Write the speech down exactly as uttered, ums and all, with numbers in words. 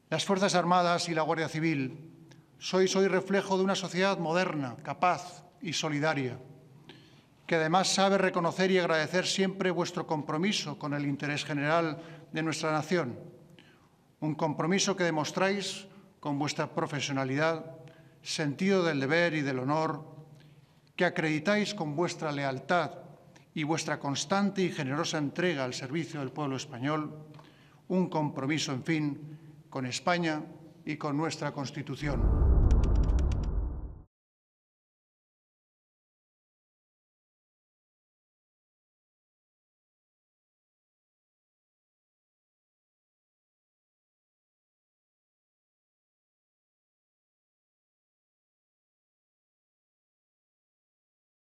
Las Fuerzas Armadas y la Guardia Civil sois hoy reflejo de una sociedad moderna, capaz y solidaria, que además sabe reconocer y agradecer siempre vuestro compromiso con el interés general de nuestra nación, un compromiso que demostráis con vuestra profesionalidad, sentido del deber y del honor, que acreditáis con vuestra lealtad y vuestra constante y generosa entrega al servicio del pueblo español, un compromiso, en fin, con España y con nuestra Constitución.